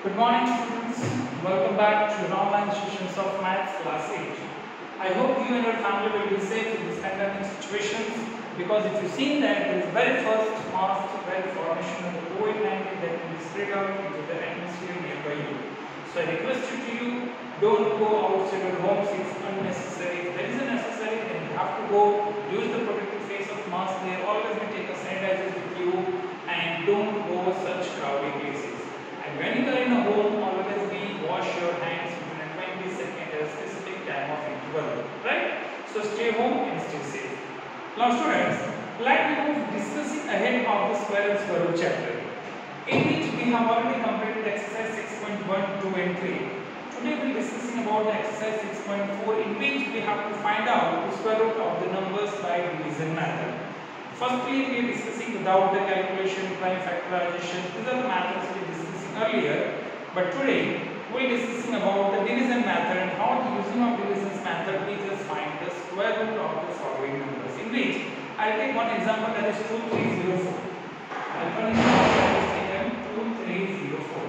Good morning students, welcome back to your online sessions of Maths class 8. I hope you and your family will be safe in this pandemic situation, because if you see that there is very first mass spread formation of the COVID-19 that will be spread out into the atmosphere nearby you. So I request you, don't go outside your homes if unnecessary. If there is a necessary, then you have to go, use the protective face of mask there, always take a sanitizer with you, and don't go such crowded places. And when you are in a home, always wash your hands within a 20 second at a specific time of interval, right? So stay home and stay safe. Now students, let me move discussing ahead of the square and square root chapter, in which we have already completed exercise 6.1, 2 and 3. Today we will be discussing about the exercise 6.4, in which we have to find out the square root of the numbers by division method. Firstly, we are discussing without the calculation, prime factorization. These are the methods we discussed earlier, but today we are discussing about the division method and how using of division method we just find the square root of the following numbers, in which I will take one example, that is 2304. One example that is taken 2304.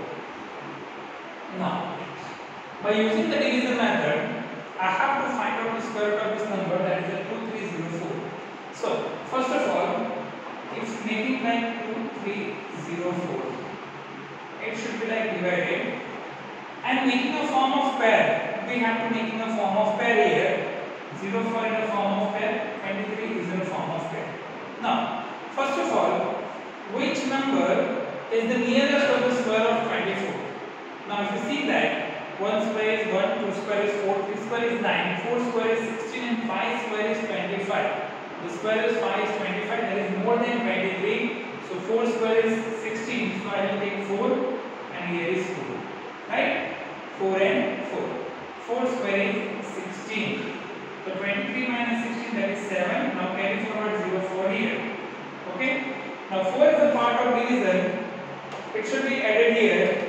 Now, by using the division method, I have to find out the square root of this number, that is the 2304. So first of all, if making like 2304, it should be like divided, and making a form of pair, we have to making a form of pair here. 04 in a form of pair, 23 is in a form of pair. Now, first of all, which number is the nearest of the square of 24? Now, if you see that 1 square is 1, 2 square is 4, 3 square is 9, 4 square is 16, and 5 square is 25. The square is 5 is 25, that is more than 23. So 4 square is 16, so I will take 4. Here is 4, right? 4 and 4. 4 square is 16. So 23 minus 16, that is 7. Now carry forward 04 here. Okay? Now 4 is a part of division. It should be added here.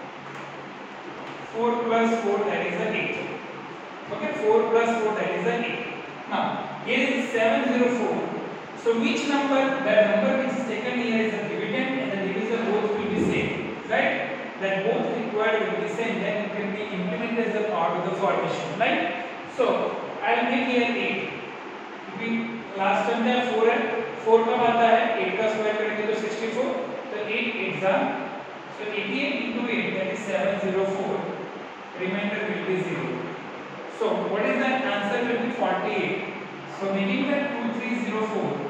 4 plus 4, that is an 8. Okay? 4 plus 4, that is an 8. Now here is 704. So which number? That number which is taken here is a dividend, and the divisor both will be same, right? That both required will be same, then it can be implemented as a part of the formation, right? So I will make here 8. We last time there 4 है, 4 कब आता है? 8 का square करेंगे तो 64, तो 8 8 जा, so 88 into 8, that is 704. Remainder will be 0. So what is that? Answer will be 48. So making that 2304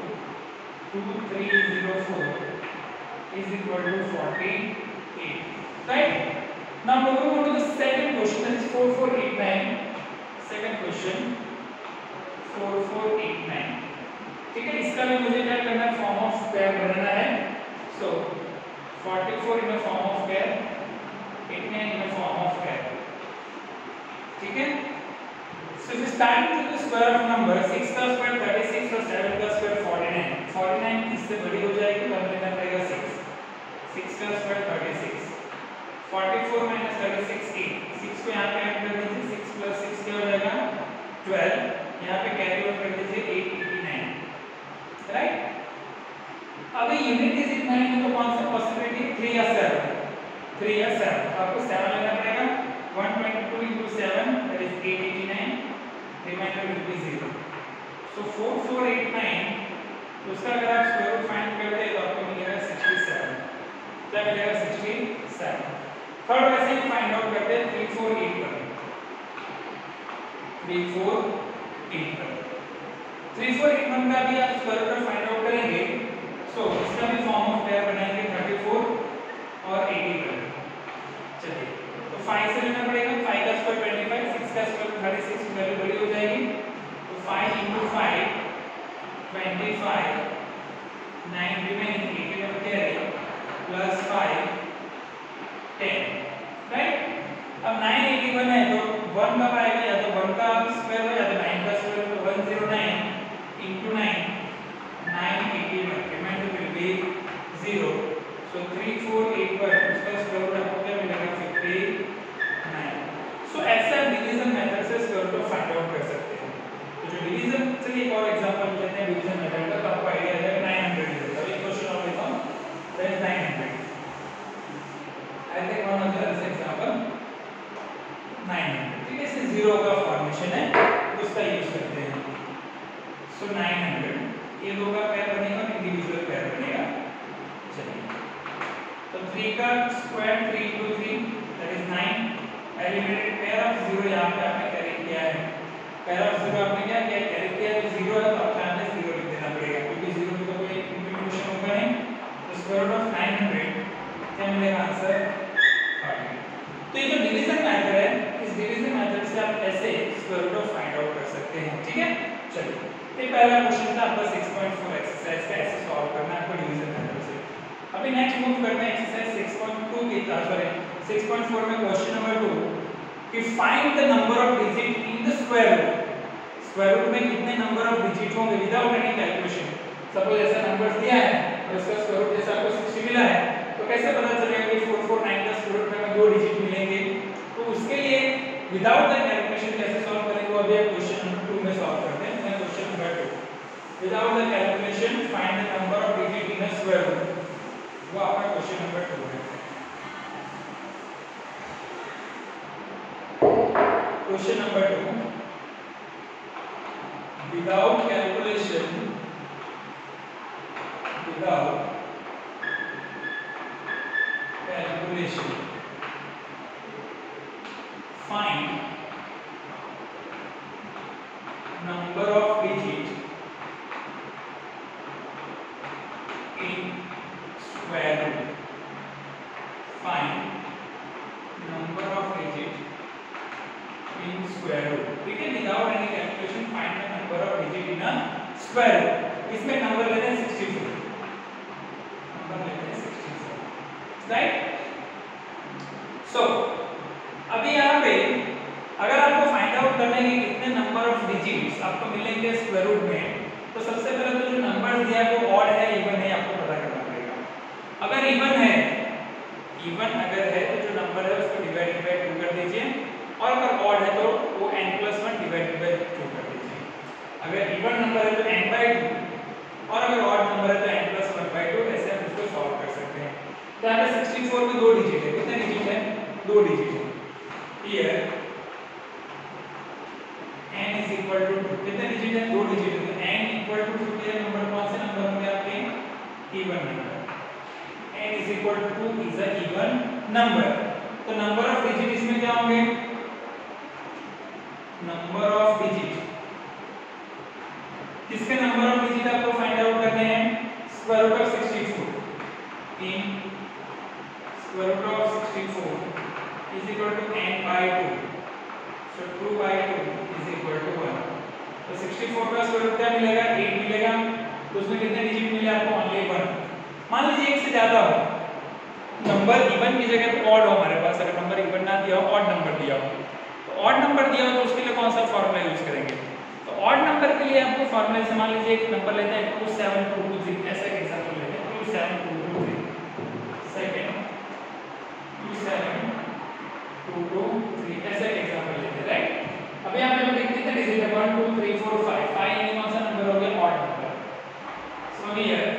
is equal to 48. Right? Now moving on to the second question, that is 4489. Second question 4489. ठीक है, इसका भी मुझे क्या करना है? Form of pair बनाना है. So 44 in a form of pair, 89 in a form of pair. ठीक है? So if you start with the square of number, 6 का स्क्वायर 36 और 7 का स्क्वायर 49. 49 इससे बड़ी हो जाएगी तो हमें लेना पड़ेगा 6. 6 का स्क्वायर 36. 44 minus 36 8. 6 को यहाँ पे ऐड कर दीजिए. 6 plus 6 क्या हो जाएगा? 12. यहाँ पे कैरी ओवर कर दीजिए 889. राइट? अभी यूनिट डिजिट नहीं है तो कौन सा पॉसिबिलिटी? 3 या 7. 3 या 7. आपको 7 लेना पड़ेगा. 122 into 7, that is 889. Remainder will be 0. So 4489. तो उसका अगर आप स्क्वायर रूट फाइंड करते हैं तो आपको मिलेगा 67. क्या मिलेगा? 67. थर्ड वैसे ही फाइंड आउट करते हैं 348 पर. 348 का भी आप स्क्वायर रूट फाइंड आउट करेंगे. सो इसका भी फॉर्म ऑफ पेयर बनाएंगे 34 और 80 पर. चलिए, तो 5 से लेना पड़ेगा. 5 का स्क्वायर 25, 6 का स्क्वायर 36, वैल्यू बड़ी हो जाएगी. तो 5 into 5 25, 9 remaining 81 carry plus 5 10, right? अब 981 है तो 1 कब आएगा? या तो 1 का स्क्वायर हो या तो 9 का स्क्वायर हो. 109 into 9, 981. Remainder will be 0. So 348 पर उसका स्क्वायर रूट आपको क्या मिलेगा? 59. So ऐसा डिवीजन मेथड से स्क्वायर रूट फाइंड आउट कर सकते हैं. तो जो डिवीजन, चलिए एक और एग्जांपल लेते हैं डिवीजन मेथड का, तो आपको आईडिया आ जाएगा. 900 है. अभी क्वेश्चन और लेता हूं. That is 900. I think one of the 3 का square 3 into 3 that is 9. Eliminated pair of 0 यहाँ पे आपने कैरी किया है, पेयर ऑफ 0 आपने क्या किया, कैरी किया है, तो 0 है तो आपको यहाँ पे 0 लिख देना पड़ेगा क्योंकि 0 में तो कोई इंटीग्रेशन होगा नहीं। तो स्क्वायर रूट ऑफ 900 क्या मिलेगा आंसर 40। तो ये जो डिवीजन मेथड है, इस डिवीजन मेथड से आप ऐसे square root of find out कर सकते हैं। ठीक है, चलिए ये पहला क्वेश्चन था आपका 6.4 एक्सरसाइज का, ऐसे सॉल्व करना है आपको डिवीजन मेथड से। अभी नेक्स्ट मूव करते हैं एक्सरसाइज 6.2 की तरफ। सॉरी 6.4 में क्वेश्चन नंबर 2 कि find the number of digit in the square root. Square root में कितने नंबर ऑफ डिजिट होंगे विदाउट एनी कैलकुलेशन। सपोज ऐसा नंबर दिया है और इसका स्क्वायर रूट जैसे आपको 60 मिला है, तो कैसे पता चलेगा कि 449 का स्क्वायर रूट में हमें 2 डिजिट मिलेंगे। तो उसके लिए विदाउट द कैलकुलेशन कैसे सॉल्व करेंगे, वो अभी हम क्वेश्चन नंबर 2 में सॉल्व करते हैं। Question number 2 without the calculation find the number of digit in a square root, वो आपका क्वेश्चन नंबर 2 है। Question number 2 without calculation find number of digit in square root. Find number of digit in square root. ठीक है, without any calculation find the number of digit in a square root. इसमें number लेते हैं 64, number लेते हैं 64, right. सो अभी यहाँ पे अगर आपको फाइंड आउट करना है कि कितने नंबर ऑफ डिजिट्स आपको मिलेंगे स्क्वायर रूट में, तो सबसे पहले तो जो नंबर दिया है वो ऑड है इवन है आपको पता करना पड़ेगा। अगर इवन है, इवन अगर है तो जो नंबर है उसको डिवाइडेड बाय 2 कर दीजिए, और अगर ऑड है तो वो n+1 डिवाइडेड बाय 2 कर दीजिए। अगर इवन नंबर है तो n/2 और अगर ऑड नंबर है तो n+1/2, ऐसे हम इसको सॉल्व कर सकते हैं। तो यहाँ पे 64 में 2 डिजिट है, कितने डिजिट है, 2 डिजिट है। Here n is equal to 2, कितने डिजिट है, 2 डिजिट है। तो n equal to 2 के नंबर कौन से नंबर होंगे आपके, even number. n is equal to 2 is a even number। तो नंबर ऑफ डिजिट इसमें क्या होंगे, नंबर ऑफ डिजिट, किसके नंबर ऑफ डिजिट आपको फाइंड आउट करने हैं, square root of 64 in square root of 64 is equal to n/2, so 2/2 is equal to 1। तो 64 का स्क्वायर रूट क्या मिलेगा, 8 मिलेगा। तो उसमें कितने डिजिट मिले आपको, ओनली 1। मान लीजिए एक से ज्यादा हो, नंबर इवन की जगह पे ऑड हो हमारे पास, अगर नंबर इवन ना दिया हो, ऑड नंबर दिया हो, तो ऑड नंबर दिया हो तो उसके लिए कौन सा फॉर्मूला यूज करेंगे। तो ऑड नंबर के लिए आपको फॉर्मूला से मान लीजिए एक नंबर लेते हैं 27223, ऐसा एक एग्जांपल लेते हैं 27223, सेकंड 27223, ऐसा एक एग्जांपल लेते हैं, राइट। अब यहां पे हम देखते हैं डिजिट है 1 2 3 4 5, 5 यानी कौन सा नंबर हो गया, odd number. So here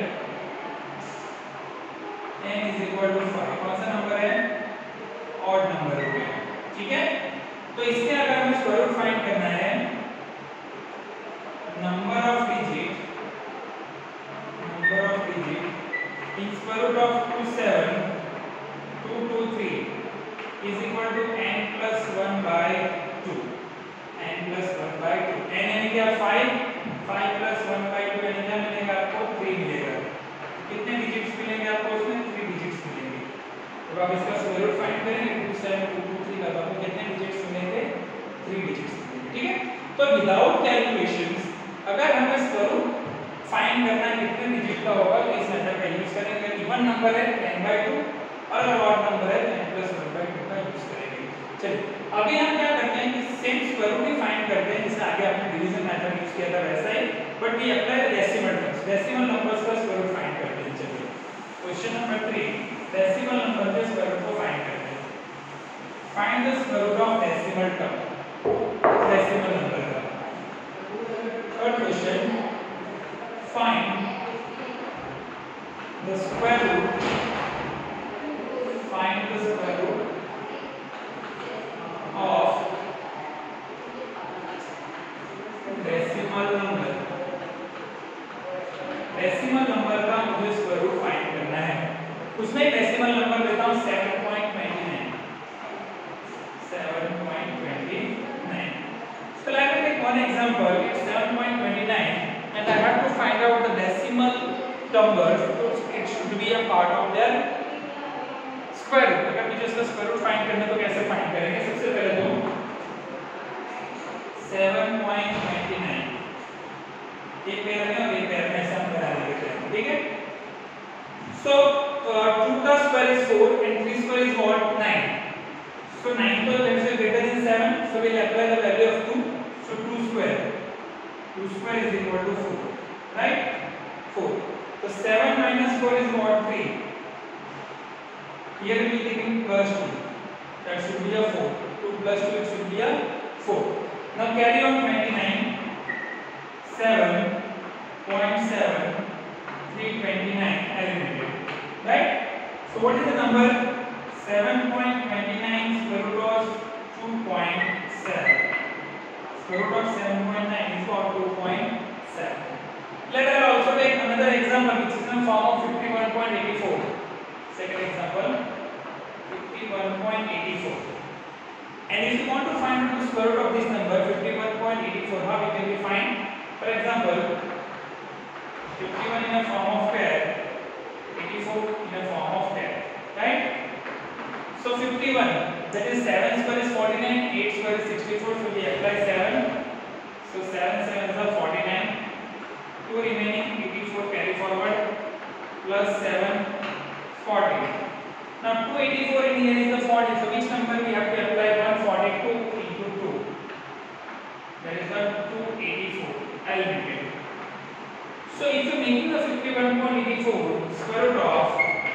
n is equal to 5, कौन सा नंबर है, ऑड नंबर हो गया। ठीक है, तो इसके अगर हमें स्क्वायर रूट फाइंड करना है, number of digit in square root of 27223 is equal to n+1/2, n+1/2, n यानी क्या 5, 5+1/2 यानी क्या मिलेगा आपको, 3 मिलेगा। कितने डिजिट्स मिलेंगे आपको, उसमें 3 डिजिट्स मिलेंगे। तो आप इसका स्क्वायर रूट फाइंड करेंगे 27223 का, तो आपको कितने डिजिट्स मिलेंगे, 3 डिजिट्स मिलेंगे। ठीक है, तो विदाउट कैलकुलेशंस अगर हमें स्क्वायर रूट फाइंड करना है कितने डिजिट का होगा, तो इस मेथड का यूज करेंगे। इवन नंबर है n/2 और अगर ऑड नंबर है तो n+1/2 का यूज करेंगे। चलिए अभी हम क्या करते हैं कि सेम स्क्वायर रूट ही फाइंड करते हैं जैसे आगे आपने डिवीजन मेथड यूज किया था वैसा ही, but we apply decimal terms, decimal numbers का स्क्वायर रूट फाइंड करते हैं। चलिए क्वेश्चन नंबर 3 डेसिमल नंबर के स्क्वायर रूट को फाइंड करते हैं। Find the square root of decimal term, decimal number का। Third question, find the square root, find the square root of decimal number. Decimal number का मुझे square root find करना है, उसमें decimal number one example, it's 7.29 and I have to find out the decimal numbers, so it should be a part of their square root. अगर मुझे इसका square root find करना है तो कैसे फाइंड करेंगे? सबसे पहले तो 7.29 एक पेयर में और एक पेयर में ऐसे हम बना लेते हैं, ठीक है? So 2 का square is 4 and 3 square is what? 9. So 9 to let's say greater than 7, so we'll apply the value of 2. So 2 square is equal to 4, right? 4. So 7 minus 4 is what? 3. Here we are taking plus 2. That should be a 4. 2 plus 2 it should be a 4. Now carry on 29. 7.7 329 eliminated, right? So what is the number? 7.29 square root of 2.7. Square root of 7.9 is what? 2.7. Let us also take another example which is in the form of 51.84. Second example, 51.84. And if you want to find the square root of this number 51.84, how it can be find? For example, 51 in a form of pair, 84 in a form of pair, right? So 51, that is 7 square is 49, 8 square is 64, so we apply 7. So 7 7 is 49. 2 remaining, 84 carry forward, plus 7 40. Now 284 in here is the 40, so which number we have to apply? 142 into 2. That is the 284. Eliminated. So if you are making the 51.84 square root of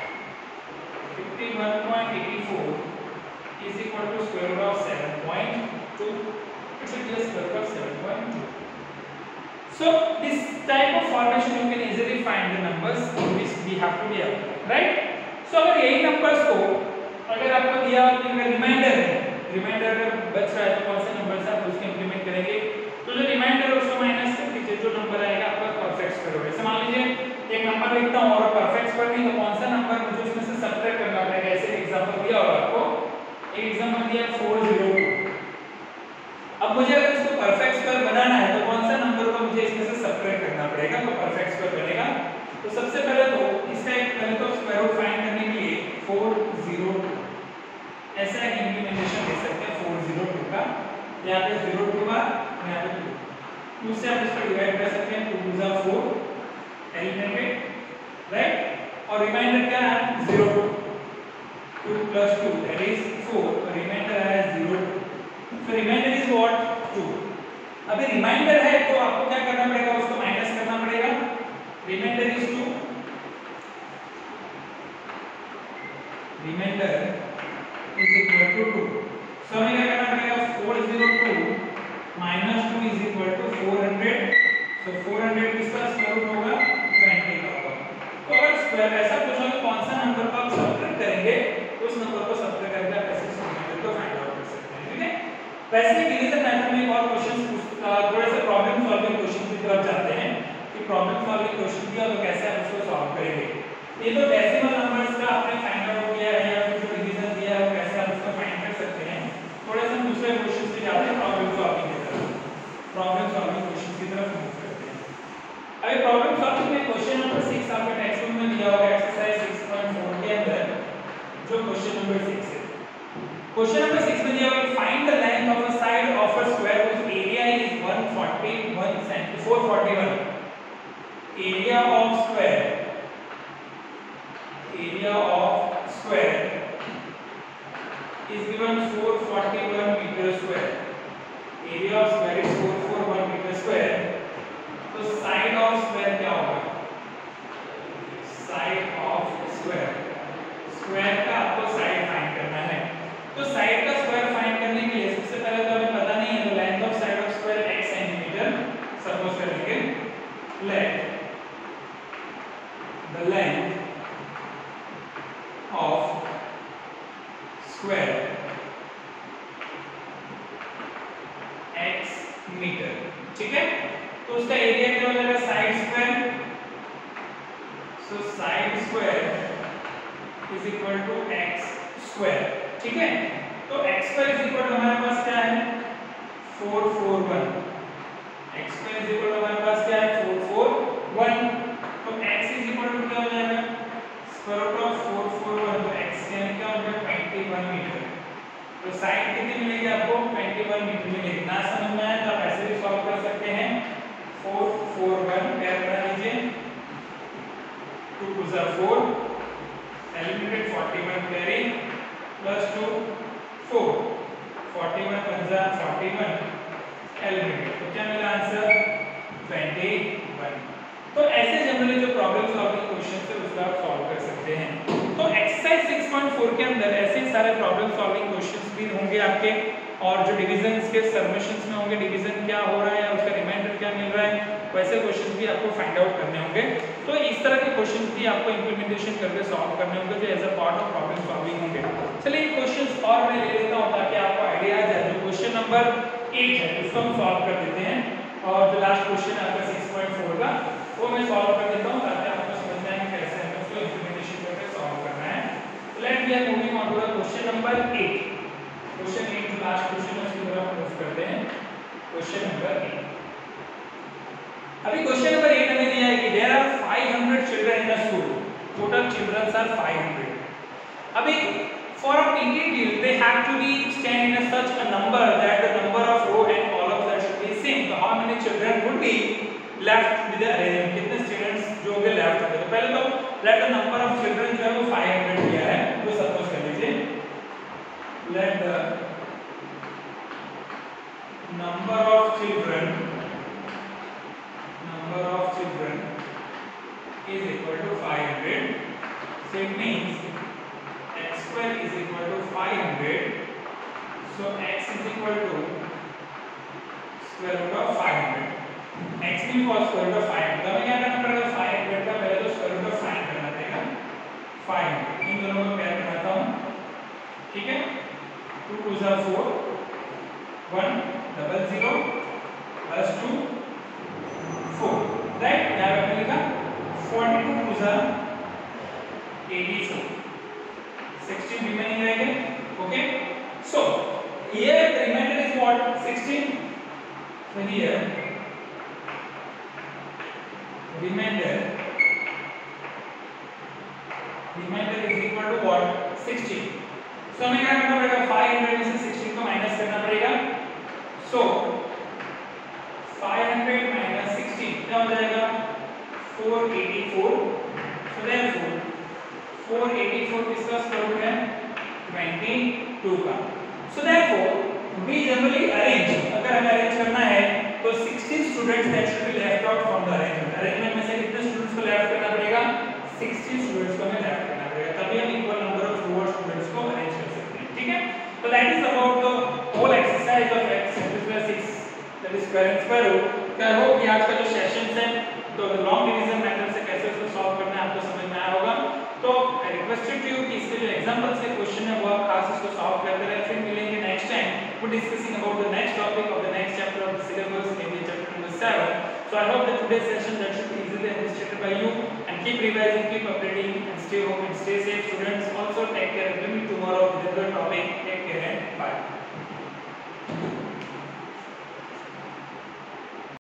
51.84 is equal to square root of 7.2. It should be a square root of 7.2. So this type of formation you can easily find the numbers which we have to be applied, right? So अगर यही numbers को अगर आपको दिया reminder है, reminder अगर बच रहा है तो कौन से नंबर से आप उसको इंप्लीमेंट करेंगे? तो जो रिमाइंडर उसको माइनस कर दीजिए, जो नंबर आएगा आपका परफेक्ट स्क्वायर होगा। जैसे मान लीजिए एक नंबर लिखता हूं और परफेक्ट स्क्वायर नहीं तो कौन सा नंबर मुझे उसमें से सब्ट्रैक्ट करना पड़ेगा? ऐसे एग्जांपल दिया होगा आपको, एक एग्जांपल दिया 402। अब मुझे अगर इसको परफेक्ट स्क्वायर बनाना है तो कौन सा नंबर को मुझे इसमें से सब्ट्रैक्ट करना पड़ेगा तो परफेक्ट स्क्वायर बनेगा? तो सबसे पहले तो इसका एक पहले तो स्क्वायर रूट फाइंड करने के लिए 402 ऐसा एक इंप्लीमेंटेशन दे सकते हैं 402 का। यहाँ पे 02 का, यहाँ पे 2 से आप इसको डिवाइड कर सकते हैं, 2 2 4 एलिमिनेटेड, राइट? और रिमाइंडर क्या है? 02, 2 plus 2 that is 4, रिमाइंडर है 02, so रिमाइंडर इज व्हाट? 2। अभी रिमाइंडर है तो आपको क्या करना पड़ेगा? उसको माइनस करना पड़ेगा। Remainder is 2, remainder is equal to 2, so हमें क्या करना पड़ेगा? 402 minus 2 is equal to 400, so 400 किसका स्क्वायर रूट होगा? 20 का होगा। तो अगर स्क्वायर ऐसा पूछा तो कौन सा नंबर को आप सब्ट्रैक्ट करेंगे तो उस नंबर को सब्ट्रैक्ट करके आप ऐसे रिमाइंडर को फाइंड आउट कर सकते हैं, ठीक है? वैसे डिवीजन मेथड में एक और क्वेश्चन थोड़े से प्रॉब्लम सॉल्विंग क्वेश्चन की तरफ जाते हैं कि प्रॉब्लम सॉल्विंग क्वेश्चन दिया तो कैसे आप उसको सॉल्व करेंगे। ये तो डेसिमल नंबर्स का आपने फाइंड आउट किया है या फिर जो डिवीजन दिया है वो कैसे आप उसको फाइंड कर सकते हैं। थोड़ा सा दूसरे क्वेश्चन पे जाते हैं, प्रॉब्लम सॉल्विंग की तरफ, प्रॉब्लम सॉल्विंग क्वेश्चन की तरफ मूव करते हैं। अभी प्रॉब्लम सॉल्विंग में क्वेश्चन नंबर 6 आपके टेक्स्ट बुक में दिया होगा एक्सरसाइज 6.4 के अंदर, जो क्वेश्चन नंबर 6 है। क्वेश्चन नंबर 6 में दिया हुआ है find the length of a side of a square whose area is 441 area of square is given 441 meter square, area of square is 441 meter square, तो साइड ऑफ स्क्वायर क्या होगा? Side of square, square का आपको side find करना है। तो side का square find करने के लिए सबसे पहले तो हमें पता नहीं है तो length of side of square x centimeter, suppose करेंगे let the length of square x meter, ठीक है? तो उसका एरिया क्या हो जाएगा? Side square, so side square is equal to x square, ठीक है? तो x square is equal to हमारे पास क्या है? 441, x square is equal to हमारे पास क्या है 441, तो x इज इक्वल टू क्या हो जाएगा स्क्वायर रूट ऑफ 441, तो x यानी क्या हो जाएगा 21 मीटर। तो साइड कितनी मिलेगी आपको 21 मीटर मिलेगी। ना समझ में आया तो आप ऐसे भी सॉल्व कर सकते हैं। 441 पैर बना लीजिए, 2 2 जा 4 एलिमिनेटेड 41 कैरी प्लस 2 4 41 1 जा 41 एलिमिनेटेड, तो क्या मिला आंसर 21। तो ऐसे जनरली जो प्रॉब्लम सॉल्विंग क्वेश्चन है उसको आप सॉल्व कर सकते हैं। तो एक्सरसाइज 6.4 के अंदर ऐसे सारे प्रॉब्लम सॉल्विंग क्वेश्चंस भी होंगे आपके, और जो डिवीजन्स के सबमिशंस में होंगे डिवीजन क्या हो रहा है उसका रिमाइंडर क्या मिल रहा है, वैसे क्वेश्चंस भी आपको फाइंड आउट करने होंगे। तो इस तरह के क्वेश्चंस भी आपको इंप्लीमेंटेशन करके सॉल्व करने होंगे जो as a part of problem solving होंगे। चलिए ये क्वेश्चंस और मैं ले लेता हूं ताकि आपको आईडिया आ जाए। जो क्वेश्चन नंबर 8 है उसको हम सॉल्व कर देते हैं, और जो लास्ट क्वेश्चन आपका 6.4 का वो मैं सॉल्व कर देता हूं ताकि आपको समझ में आए कैसे हमें उसको इंप्लीमेंटेशन करके सॉल्व करना है। Let we are moving on to the question number 8। Question 8 जो लास्ट क्वेश्चन है उसकी तरफ मूव करते हैं। क्वेश्चन नंबर 8, अभी क्वेश्चन नंबर 8 हमें दिया है कि there are 500 children in a school, total childrens are 500। अभी for a PT deal they have to be stand in such a number that the number of row and columns that should be same. So how many children would be left with the arrangement, कितने students जो होंगे left होंगे। तो पहले तो let the number of children जो है वो 500 दिया है, तो सपोज कर लीजिए let the number of children is equal to 500, so it means x square is equal to 500, so x is equal to square root of 500, x भी को square root of 500, तो हमें क्या करना पड़ेगा 500 का पहले तो square root of 5 करना पड़ेगा 500, इन दोनों को पेयर बनाता हूँ, ठीक है 2 2 जा 4 1 00 plus 2 4, राइट। यहाँ पे मैंने लिखा 42 2 जा 84, 16 remaining रहेंगे, okay। So here the remainder is what 16, so here remainder is equal to what 16, so हमें क्या करना पड़ेगा 500 में से 16 को माइनस करना पड़ेगा, so 500 minus 16 क्या हो जाएगा 484, so therefore 484 किसका स्क्वायर रूट है 22 का, so therefore we generally arrange, अगर हमें अरेंज करना है तो 16 students that should be left out from the arrangement में से कितने स्टूडेंट्स को लेफ्ट करना पड़ेगा 16 स्टूडेंट्स को हमें लेफ्ट करना पड़ेगा, तभी हम equal number of row students को अरेंज कर सकते हैं, ठीक है। तो that is about the whole exercise of exercise 6 that is square and square root. I hope कि आज का जो सेशंस है तो लॉन्ग डिवीजन मेथड से कैसे उसको सॉल्व करना है आपको समझ में आया होगा। तो आई रिक्वेस्टेड यू कि इसके जो एग्जांपल्स के क्वेश्चन है वो आप खास इसको सॉल्व करते रहे, फिर मिलेंगे next time for discussing about the next topic of the next chapter of the syllabus, maybe chapter number 7. So I hope that today's session that should be easily understood by you, and keep revising, keep updating, and stay home and stay safe students. Also take care